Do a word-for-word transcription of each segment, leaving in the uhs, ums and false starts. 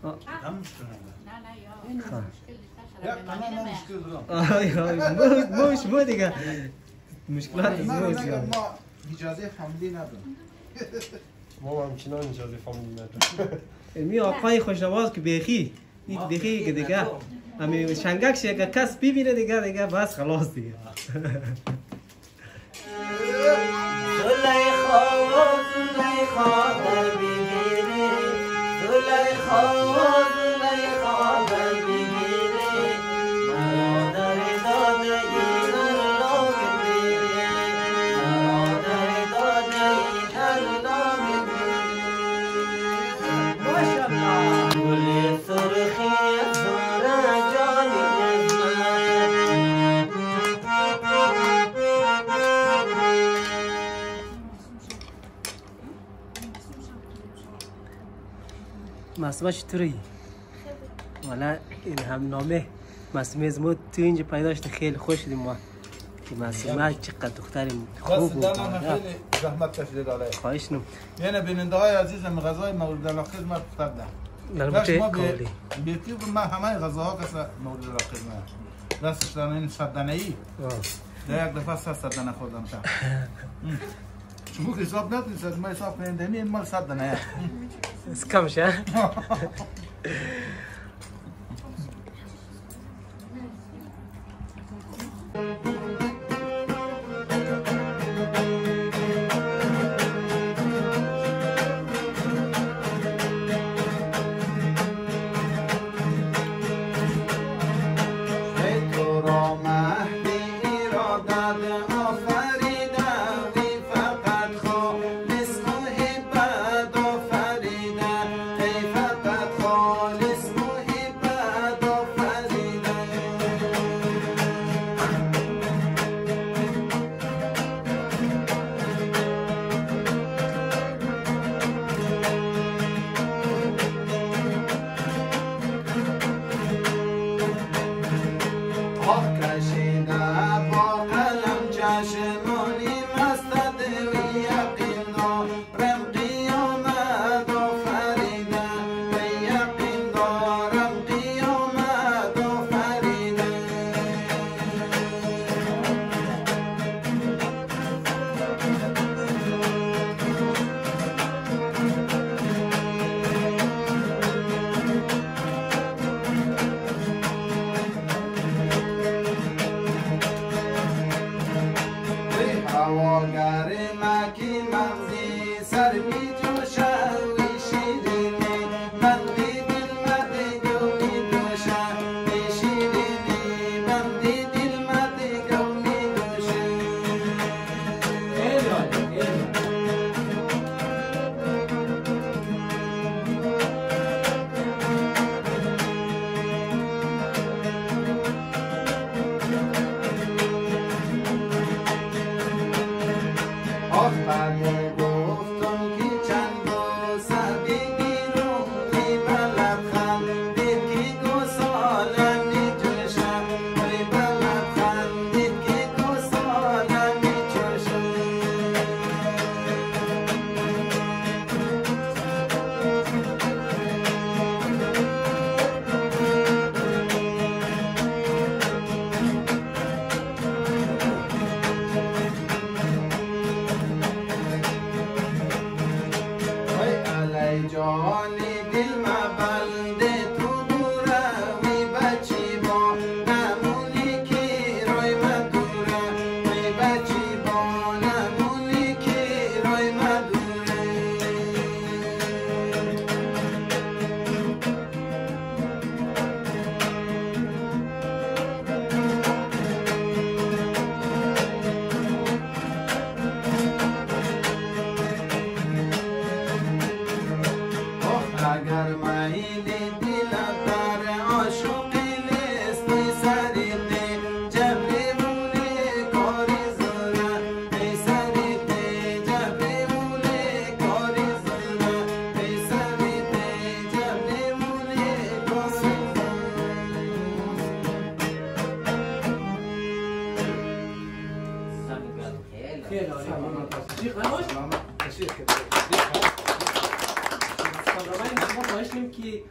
هم مشکل نه نه یا مشکل یا تمام مشکل دارم آی آی مش مو دیگه مشکلات ما مو ما اجازه فامیلی ندارم ما همچنان اجازه فامیلی ندارم می آقای خوشنواز که بیخی این بیخی که دیگه همین شنگکش یک کس ببینه دیگه دیگه بس خلاص دیگه زلیخا زلیخا در بگیری زلیخا زلیخا در بگیری مرا در داده این الله بگیری مرا در داده این الله بگیری ماشاءالله گل سرخی سر جانی مسئله چطوری؟ والا این هم نامه مسئله از ما تو اینجا پیدا شده خیلی خوش شدیم ما که مسئله چقدر دختریم خوب بود خیلی زحمت کشیده داره خواهش نم یعنی بیننده های عزیزم غذای مورد علاقه ما افتاده نرمته کالی بیتی ما همه غذاها کس مورد علاقه ما راستش دارن این صدنه ای در یک دفعه صد صدنه خوردم تا شما که حساب ندید ما حساب کنیم دمی این مال صدنه از کم شه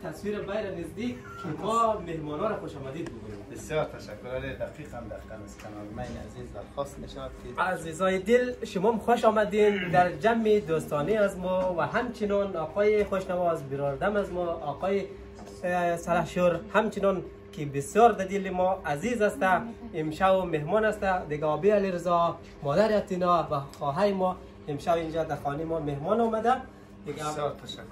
تصویر بیر نزدیک که ما مهمانا را خوش آمدید بگوییم. بسیار تشکر. علی دقیقاً در از کانال من عزیز درخواست می‌شود که عزیزای دل شما خوش آمدین در جمع دوستانه از ما و همچنین آقای خوشنواز برادرم از ما آقای سلحشور همچنین که بسیار در دل ما عزیز است. امشب مهمان است دیگه. آبی علیرضا مادر اتینا و خواهر ما امشب اینجا در خانه ما مهمان آمده دیگه. بسیار تشکر.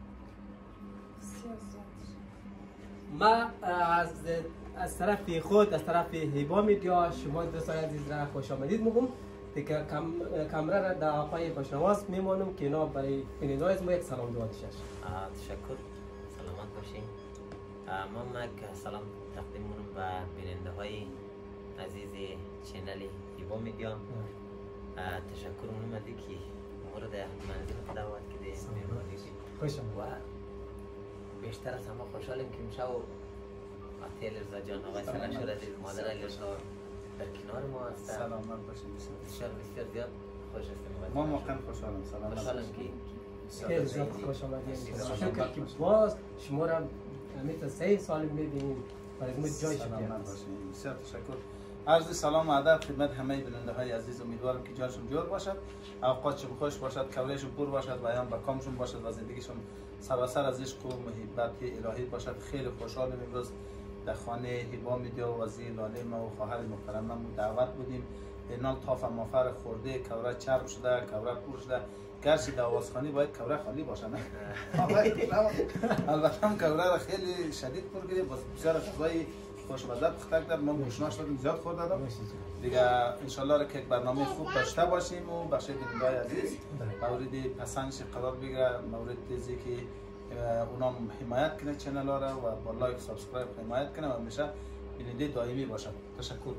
ما از از طرف خود از طرف هیبا میدیا شما دوستان عزیز را خوش آمدید میگم دیگه. کم کامرا را در آقای خوشنواز میمانم که اینا برای بینندگان ما یک سلام دعا داشته. تشکر. سلامت باشین. ما یک سلام تقدیم می‌کنم به بیننده های عزیز چینل هیبا میدیا. تشکر می‌کنم از اینکه مورد منزل دعوت کردید. مهمانی خوش آمدید. و بیشتر از همه خوشحالیم که امشب آقای علیرضا جان آقای سلحشور عزیز مادر علیرضا در کنار ما هست. سلامت باشید. بسیار بسیار زیاد خوش هستیم. ما واقعا خوشحالم. سلامت. خوشحالم که خیلی زیاد خوش آمدید. شکر که باز شما را همیشه سه سال می‌بینیم. برای ما جای شکر. بسیار تشکر. عرض سلام و ادب خدمت همه بیننده های عزیز. امیدوارم که جانشون جور باشد، اوقاتشون خوش باشد، کولهشون پر باشد و ایام به کامشون باشد و زندگیشون سراسر از عشق و محبت الهی باشد. خیلی خوشحالم امروز در خانه هیبا میدیا و وزیر لاله ما و خواهر محترمم دعوت بودیم. اینال تاف مافر خورده، کوره چرب شده، کوره پر شده. گرچه در آوازخانی باید کوره خالی باشه نه؟ البته هم کوره را خیلی شدید پر کردیم. بسیار غذای خوشمزه پخته کردم. من گوشنا شدم زیاد خوردم دیگه. انشالله را که یک برنامه خوب داشته باشیم و بخش بینندگان عزیز مورد پسندش قرار بگیره. مورد چیزی که اونام حمایت کنه چنل ها را و با لایک سابسکرایب حمایت کنه و همیشه بیننده دائمی باشد. تشکر.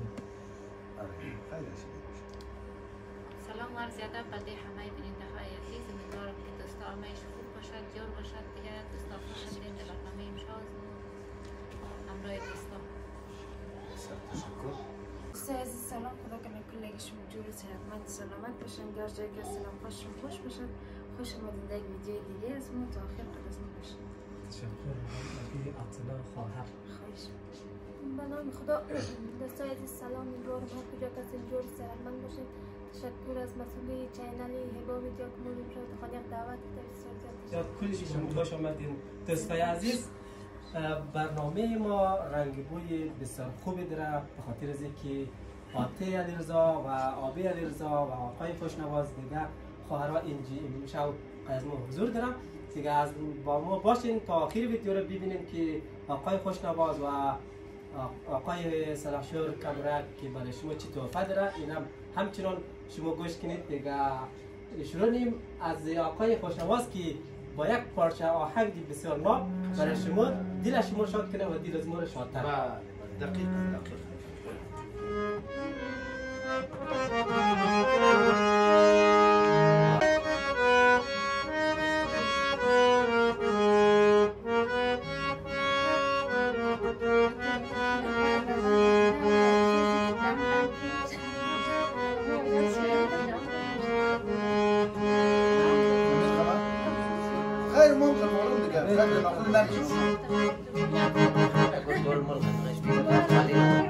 سلام و عرض ادب به همه بیننده های عزیز. امیدوارم که دوستا همه‌اش خوب باشد، جور باشد. دیگه دوستا خوش آمدید در برنامه امشب همراه دوستا. تشکر. عزیز سلام. خدا کنه کلگی شما جور صحتمند سلامت باشن. در جایی که سلام خوششون خوش باشن. خوش آمدید در ویدیو دیگه از ما تا آخر قدر باشن. تشکر. آقای اتینا خواهر. خواهش. به نام خدا. دوستای عزیز سلام. امیدوارم هر کجا که هستین جور صحتمند باشین. تشکر از مسئولی چینل هیبا میدیا که ما امشب خانه دعوت کردید. زیاد کلی شما خوش آمدین دوستای عزیز. برنامه ما رنگ بوی بسیار خوبی داره به خاطر از اینکه آقای علیرضا و آبی علیرضا و آقای خوشنواز دیگه خواهرها اینجا امشب از ما حضور دارم دیگه. از با ما باشین تا آخر ویدیو رو ببینیم که آقای خوشنواز و آقای سلحشور کامرا که برای شما چی تحفه داره این هم همچنان شما گوش کنید دیگه. شروع نیم از آقای خوشنواز که با یک پارچه آهنگ بسیار ناب برای شما دل شما شاد کنه و دل از ما رو شادتر. بله دقیق دقیق. خیر ممکن مولون دیگر خیر نخون نمیشه. گل مال خدمتش خالی.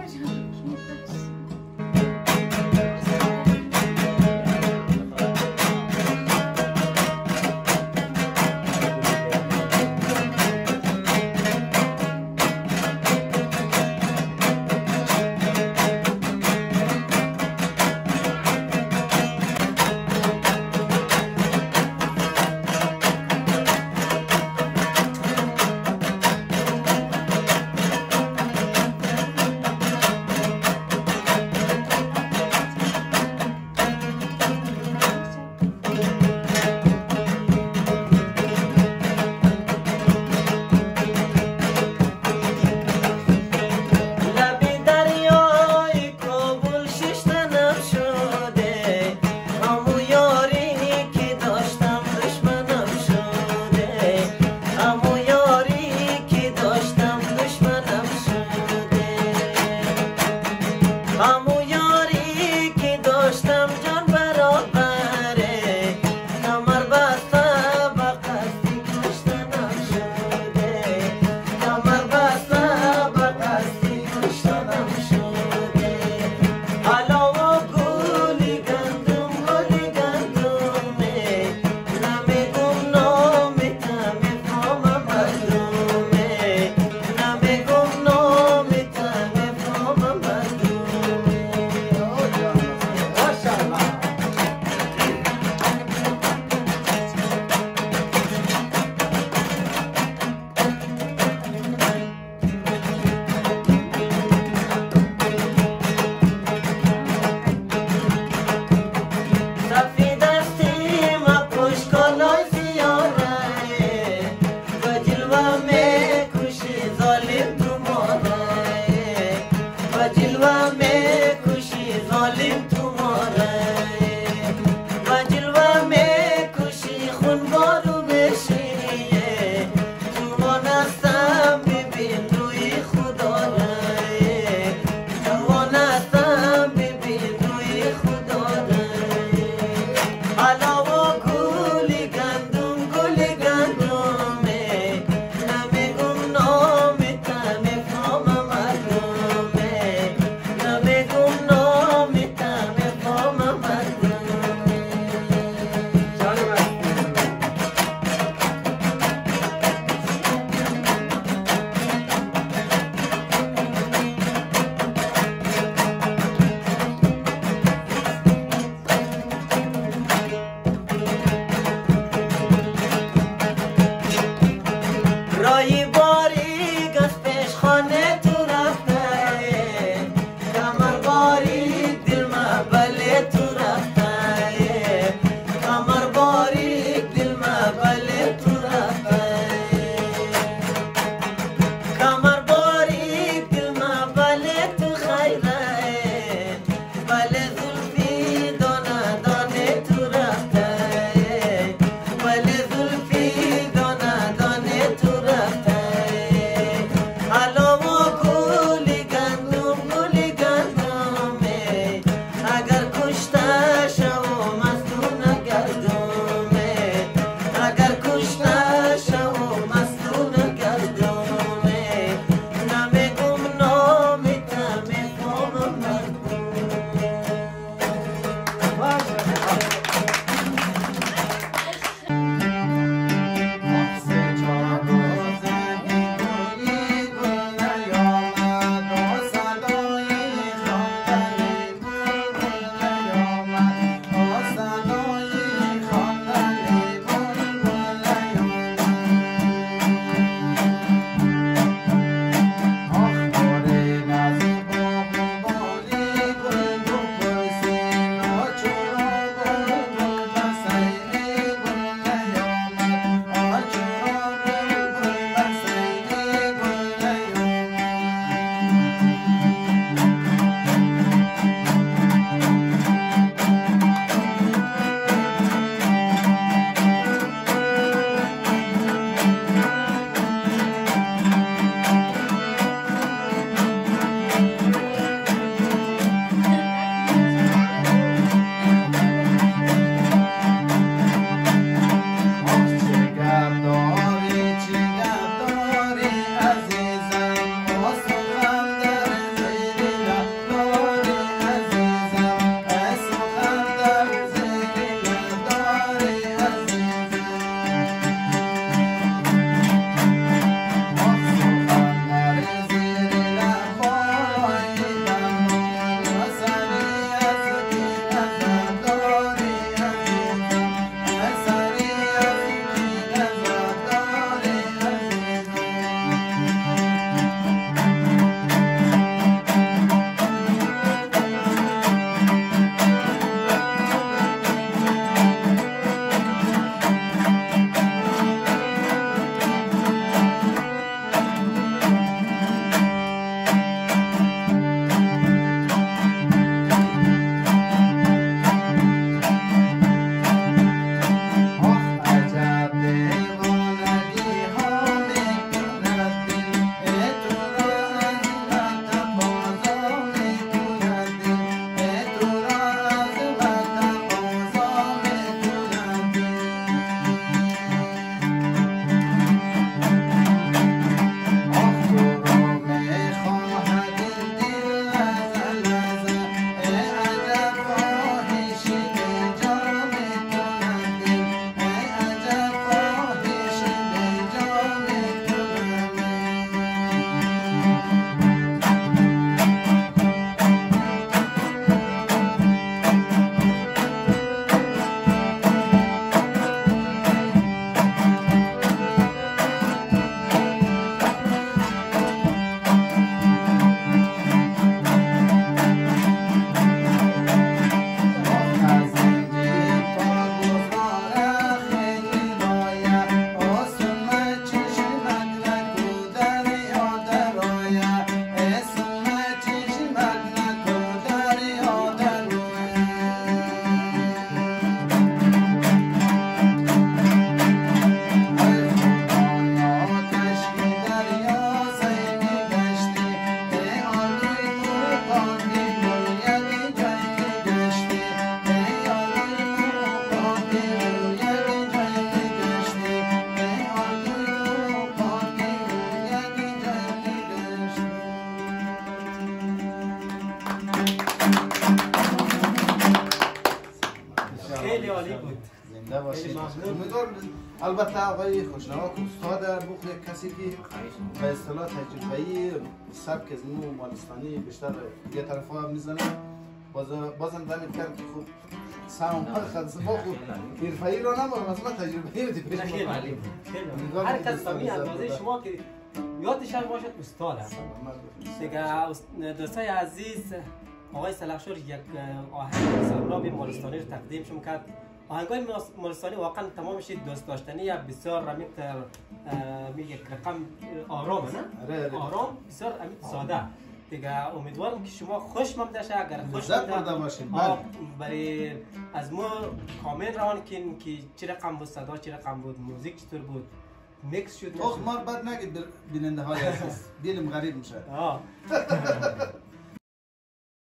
زنده باشید. ممنون. امیدوارم البته آقای خوشنوا استاد بخ کسی که به اصطلاح تجربه‌ای سبک از نو مالستانی بیشتر یه طرفا میزنه. باز بازم دلیل کرد که خوب سلام خالص با خوب حرفه‌ای رو نمارم مثلا تجربه‌ای رو پیش خیلی می‌برم. خیلی هر کس به اندازه شما که یادش هم باشد استاد است. دیگه دوستای عزیز آقای سلحشور یک آهنگ سراب مالستانی رو تقدیمشون کرد. آهنگای مالستانی واقعا تمامش دوست داشتنی یا بسیار امیت میگه رقم آرام نه؟ آرام بسیار امیت ساده. دیگه امیدوارم که شما خوش ممده شه. اگر خوش ممده باشین بله برای از ما کامل روان کن که چه رقم بود صدا، چه رقم بود موزیک، چطور بود میکس شد. آخ ما بد نگید بیننده های عزیز دلم غریب میشه.